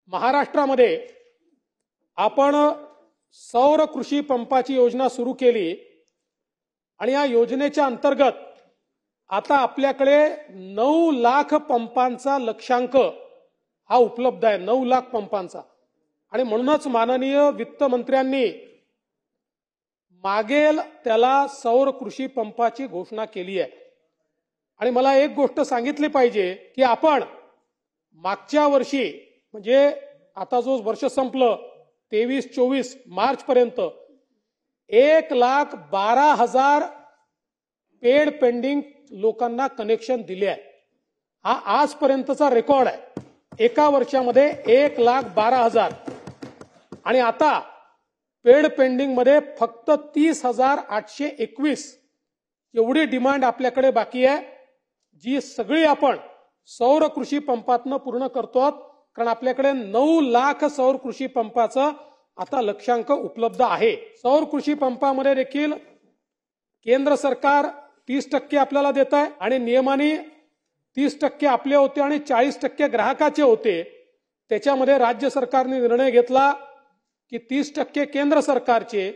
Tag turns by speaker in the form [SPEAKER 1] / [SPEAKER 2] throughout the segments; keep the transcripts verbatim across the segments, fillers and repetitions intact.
[SPEAKER 1] महाराष्ट्रामध्ये आपण सौर कृषी पंपाची योजना सुरू केली आणि या योजनेच्या अंतर्गत आता आपल्याकडे नऊ लाख पंपांचा लक्ष्यांक हा उपलब्ध आहे. नऊ लाख पंपांचा. आणि म्हणूनच माननीय वित्तमंत्र्यांनी मागेल त्याला सौर कृषी पंपाची घोषणा केली आहे. आणि मला एक गोष्ट सांगितली पाहिजे की आपण मागच्या वर्षी म्हणजे आता जो वर्ष संपलं तेवीस चोवीस मार्च पर्यंत एक लाख बारा हजार पेड पेंडिंग लोकांना कनेक्शन दिले आहे. हा आजपर्यंतचा रेकॉर्ड आहे. एका वर्षामध्ये एक लाख बारा हजार. आणि आता पेड पेंडिंग मध्ये फक्त तीस हजार आठशे एकवीस एवढी डिमांड आपल्याकडे बाकी आहे, जी सगळी आपण सौर कृषी पंपातनं पूर्ण करतो. कारण आपल्याकडे नऊ लाख सौर कृषी पंपाचं आता लक्ष्यांक उपलब्ध आहे. सौर कृषी पंपामध्ये देखील केंद्र सरकार तीस टक्के आपल्याला देत आहे आणि नियमाने तीस टक्के आपले होते आणि चाळीस टक्के ग्राहकाचे होते. त्याच्यामध्ये राज्य सरकारने निर्णय घेतला की तीस टक्के केंद्र सरकारचे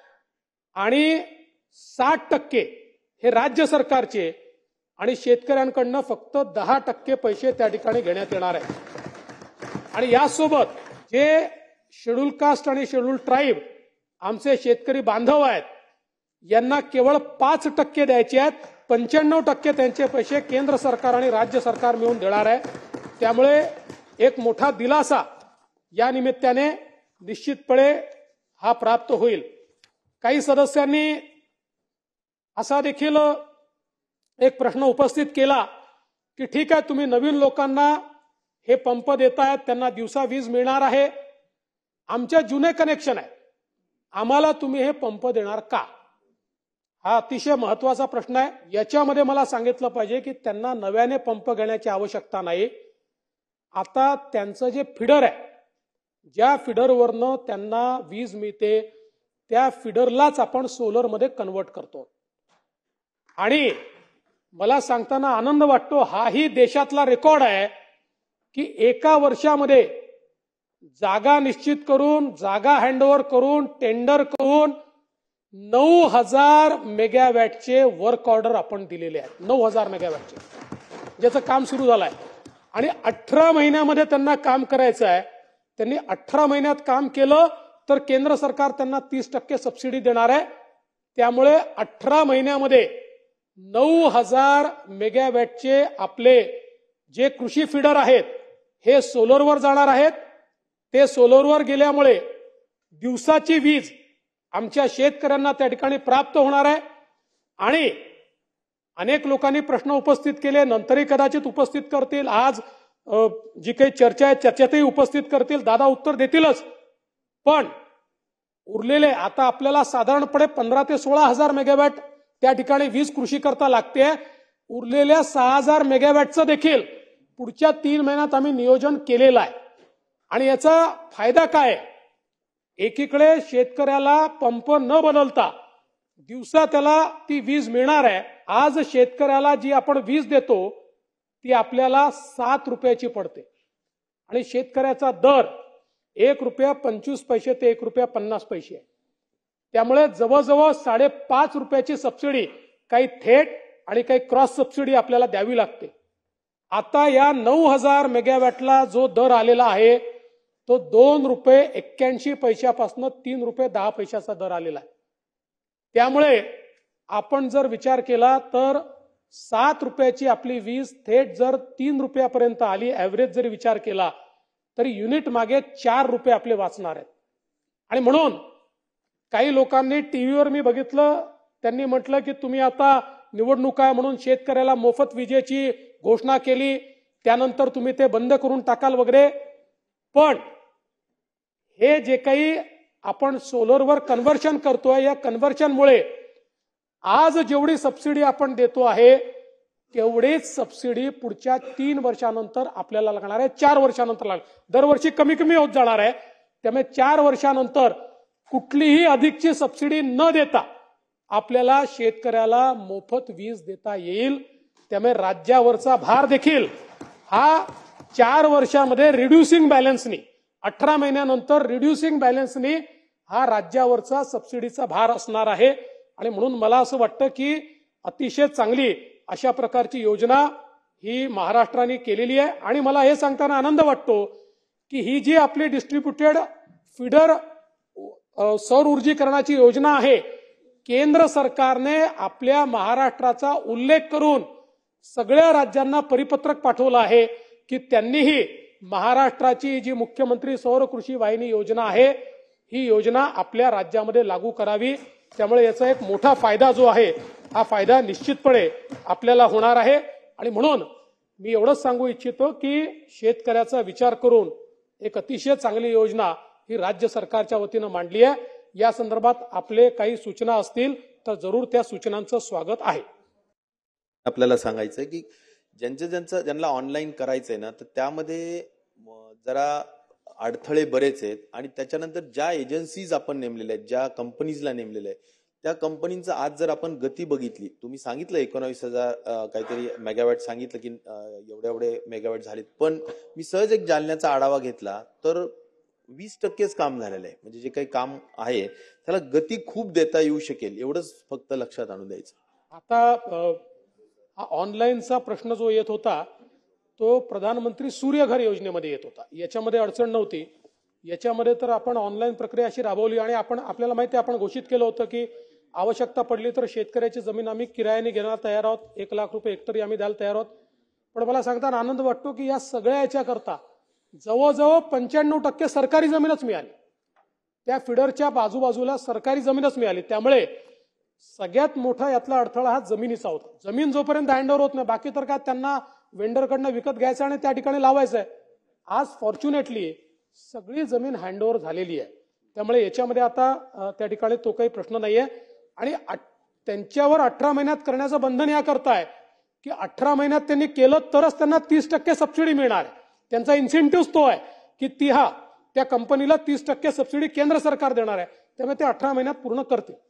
[SPEAKER 1] आणि साठ टक्के हे राज्य सरकारचे आणि शेतकऱ्यांकडनं फक्त दहा टक्के पैसे त्या ठिकाणी घेण्यात येणार आहे. आणि यासोबत जे शेड्यूल कास्ट आणि शेड्यूल ट्राईब आमचे शेतकरी बांधव आहेत यांना केवळ पाच टक्के द्यायचे आहेत. पंच्याण्णव टक्के त्यांचे पैसे केंद्र सरकार आणि राज्य सरकार मिळून देणार आहे. त्यामुळे एक मोठा दिलासा या निमित्ताने निश्चितपणे हा प्राप्त होईल. काही सदस्यांनी असा देखील एक प्रश्न उपस्थित केला की ठीक आहे, तुम्ही नवीन लोकांना हे पंप देतायत, त्यांना दिवसा वीज मिळणार आहे, आमच्या जुने कनेक्शन आहे, आम्हाला तुम्ही हे पंप देणार का? हा अतिशय महत्वाचा प्रश्न आहे. याच्यामध्ये मला सांगितलं पाहिजे की त्यांना नव्याने पंप घेण्याची आवश्यकता नाही. आता त्यांचं जे फिडर आहे, ज्या फिडरवरनं त्यांना वीज मिळते त्या फिडरलाच आपण सोलरमध्ये कन्वर्ट करतो. आणि मला सांगताना आनंद वाटतो, हाही देशातला रेकॉर्ड आहे की एका वर्षामध्ये जागा निश्चित करून, जागा हँडओव्हर करून, टेंडर करून नऊ हजार मेगावॅटचे वर्क ऑर्डर आपण दिलेले आहेत. नऊ हजार मेगावॅटचे ज्याचं काम सुरू झालं आहे. आणि अठरा महिन्यामध्ये त्यांना काम करायचं आहे. त्यांनी अठरा महिन्यात काम केलं तर केंद्र सरकार त्यांना तीस टक्के सबसिडी देणार आहे. त्यामुळे अठरा महिन्यामध्ये नऊ हजार मेगावॅटचे आपले जे कृषी फीडर आहेत हे सोलरवर जाणार आहेत. ते सोलरवर गेल्यामुळे दिवसाची वीज आमच्या शेतकऱ्यांना त्या ठिकाणी प्राप्त होणार आहे. आणि अनेक लोकांनी प्रश्न उपस्थित केले, नंतरही कदाचित उपस्थित करतील, आज जी काही चर्चा आहे चर्चेतही उपस्थित करतील, दादा उत्तर देतीलच. पण उरलेले आता आपल्याला साधारणपणे पंधरा ते सोळा हजार मेगावॅट त्या ठिकाणी वीज कृषी करता लागते. उरलेल्या सहा हजार मेगावॅटचं देखील पुढच्या तीन महिन्यात आम्ही नियोजन केलेलं आहे. आणि याचा फायदा काय आहे? एकीकडे शेतकऱ्याला पंप न बदलता दिवसा त्याला ती वीज मिळणार आहे. आज शेतकऱ्याला जी आपण वीज देतो ती आपल्याला सात रुपयाची पडते आणि शेतकऱ्याचा दर एक रुपया पंचवीस पैसे ते एक रुपया पन्नास पैसे आहे. त्यामुळे जवळजवळ साडेपाच रुपयाची सबसिडी काही थेट आणि काही क्रॉस सबसिडी आपल्याला द्यावी लागते. आता या नऊ हजार मेगावॅटला जो दर आलेला आहे तो दोन रुपये एक्क्याऐंशी पैशापासून तीन रुपये दहा पैशाचा दर आलेला आहे. त्यामुळे आपण जर विचार केला तर सात रुपयाची आपली वीज थेट जर तीन रुपयापर्यंत आली, ऍव्हरेज जरी विचार केला तरी युनिट मागे चार रुपये आपले वाचणार आहेत. आणि म्हणून काही लोकांनी टीव्हीवर मी बघितलं, त्यांनी म्हटलं की तुम्ही आता निवडणूक आहे म्हणून शेतकऱ्याला मोफत विजेची घोषणा केली, त्यानंतर तुम्ही ते बंद करून टाकाल वगैरे. पण हे जे काही आपण सोलरवर कन्व्हर्शन करतोय, या कन्व्हर्शनमुळे आज जेवढी सबसिडी आपण देतो आहे तेवढीच सबसिडी पुढच्या तीन वर्षानंतर आपल्याला लागणार आहे, चार वर्षानंतर लागणार. दरवर्षी कमी कमी होत जाणार आहे. त्यामुळे चार वर्षानंतर कुठलीही अधिकची सबसिडी न देता आपल्याला शेतकऱ्याला मोफत वीज देता येईल. त्यामुळे राज्यावरचा भार देखील हा चार वर्षामध्ये रिड्युसिंग बॅलन्सनी अठरा महिन्यानंतर रिड्युसिंग बॅलन्सनी हा राज्यावरचा सबसिडीचा भार असणार आहे. आणि म्हणून मला असं वाटतं की अतिशय चांगली अशा प्रकारची योजना ही महाराष्ट्राने केलेली आहे. आणि मला हे सांगताना आनंद वाटतो की ही जी आपली डिस्ट्रीब्युटेड फीडर सौर ऊर्जीकरणाची योजना आहे, केंद्र सरकारने आपल्या महाराष्ट्राचा उल्लेख करून सगळ्या राज्यांना परिपत्रक पाठवलं आहे की त्यांनीही महाराष्ट्राची जी मुख्यमंत्री सौर कृषी वाहिनी योजना आहे ही योजना आपल्या राज्यामध्ये लागू करावी. त्यामुळे याचा एक मोठा फायदा जो आहे हा फायदा निश्चितपणे आपल्याला होणार आहे. आणि म्हणून मी एवढंच सांगू इच्छितो की शेतकऱ्याचा विचार करून एक अतिशय चांगली योजना ही राज्य सरकारच्या वतीनं मांडली आहे. या संदर्भात आपले काही सूचना असतील तर जरूर त्या सूचनांचं स्वागत आहे.
[SPEAKER 2] आपल्याला सांगायचं की ज्यांचं ज्यांचं ज्यांना ऑनलाईन करायचंय ना तर त्यामध्ये जरा अडथळे बरेच आहेत. आणि त्याच्यानंतर ज्या एजन्सीज आपण नेमलेल्या आहेत, ज्या कंपनीजला नेमलेल्या आहेत, त्या कंपनींचं आज जर आपण गती बघितली, तुम्ही सांगितलं एकोणावीस हजार काहीतरी मेगावॅट सांगितलं की एवढे एवढे मेगावॅट झालेत, पण मी सहज एक जालन्याचा आढावा घेतला तर वीस टक्केच काम झालेलं आहे. म्हणजे जे काही काम आहे त्याला गती खूप देता येऊ शकेल, एवढंच फक्त लक्षात आणून द्यायचं.
[SPEAKER 1] आता हा ऑनलाईनचा प्रश्न जो येत होता तो प्रधानमंत्री सूर्यघर योजनेमध्ये येत होता. याच्यामध्ये अडचण नव्हती. याच्यामध्ये तर आपण ऑनलाईन प्रक्रिया अशी राबवली आणि आपण आपल्याला माहिती आहे, आपण घोषित केलं होतं की आवश्यकता पडली तर शेतकऱ्याची जमीन आम्ही किरायाने घेण्याला तयार आहोत, एक लाख रुपये हेक्टरी आम्ही द्यायला तयार आहोत. पण मला सांगताना आनंद वाटतो की या सगळ्या याच्याकरता जवळजवळ पंच्याण्णव टक्के सरकारी जमीनच मिळाली. त्या फिडरच्या बाजूबाजूला सरकारी जमीनच मिळाली. त्यामुळे सगळ्यात मोठा यातला अडथळा हा जमिनीचा होता. जमीन जोपर्यंत हँडओव्हर होत नाही, बाकी तर काय त्यांना वेंडरकडनं विकत घ्यायचं आणि त्या ठिकाणी लावायचं आहे. आज फॉर्च्युनेटली सगळी जमीन हँडओव्हर झालेली आहे. त्यामुळे याच्यामध्ये आता त्या ठिकाणी तो काही प्रश्न नाहीये. आणि त्यांच्यावर अठरा महिन्यात करण्याचं बंधन या करता आहे की अठरा महिन्यात त्यांनी केलं तरच त्यांना तीस टक्के सबसिडी मिळणार आहे. त्यांचा इन्सेंटिव्ह तो आहे की ती हा त्या कंपनीला तीस टक्के सबसिडी केंद्र सरकार देणार आहे. त्यामुळे ते अठरा महिन्यात पूर्ण करतील.